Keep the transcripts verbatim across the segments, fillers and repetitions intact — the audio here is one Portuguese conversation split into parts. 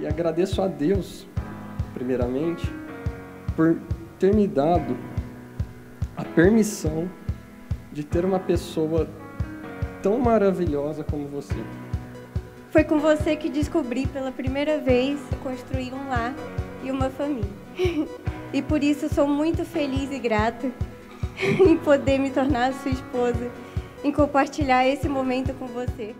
E agradeço a Deus, primeiramente, por ter me dado a permissão de ter uma pessoa tão maravilhosa como você. Foi com você que descobri pela primeira vez construir um lar e uma família. E por isso sou muito feliz e grata em poder me tornar sua esposa, em compartilhar esse momento com você.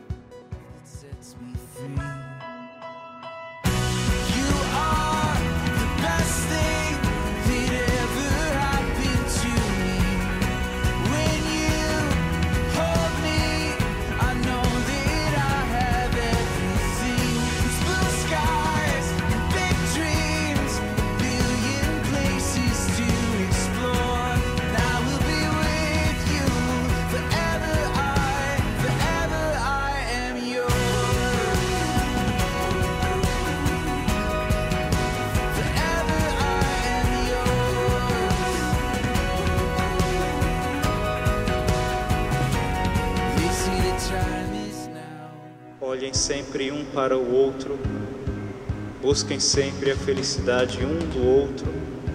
Olhem sempre um para o outro, busquem sempre a felicidade um do outro,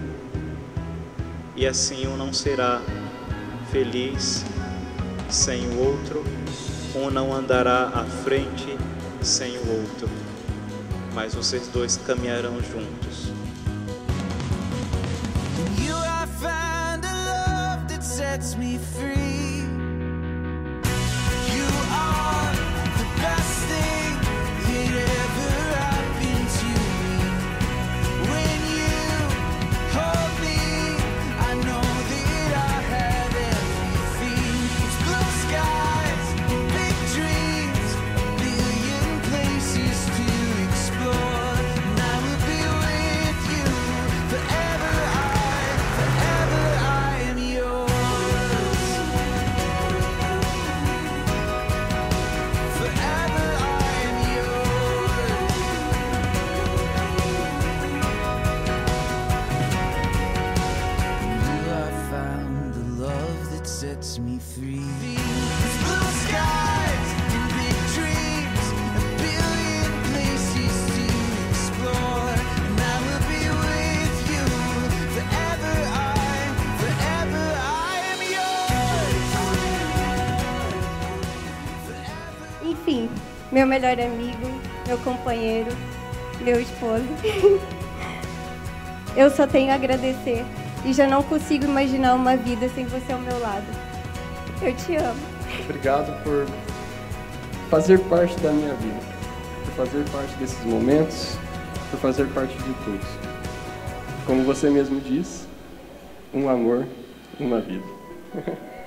e assim um não será feliz sem o outro, um não andará à frente sem o outro, mas vocês dois caminharão juntos. You have found a love that sets me free. Sets me free. Blue skies and big dreams, a billion places to explore, and I will be with you forever. I, forever I am yours. Enfim, meu melhor amigo, meu companheiro, meu esposo. Eu só tenho a agradecer. E já não consigo imaginar uma vida sem você ao meu lado. Eu te amo. Obrigado por fazer parte da minha vida, por fazer parte desses momentos, por fazer parte de tudo. Como você mesmo diz, um amor, uma vida.